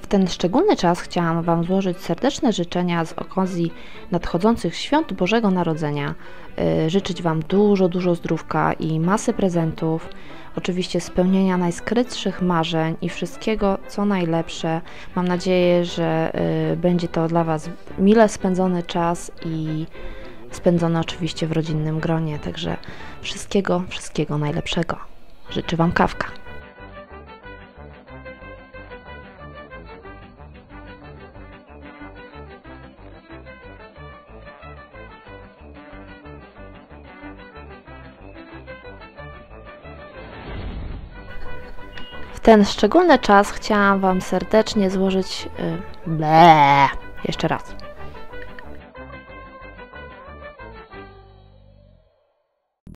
W ten szczególny czas chciałam Wam złożyć serdeczne życzenia z okazji nadchodzących świąt Bożego Narodzenia. Życzyć Wam dużo zdrówka i masy prezentów, oczywiście spełnienia najskrytszych marzeń i wszystkiego, co najlepsze. Mam nadzieję, że będzie to dla Was mile spędzony czas i spędzony oczywiście w rodzinnym gronie. Także wszystkiego najlepszego. Życzę Wam Kawka. W ten szczególny czas chciałam Wam serdecznie złożyć... jeszcze raz.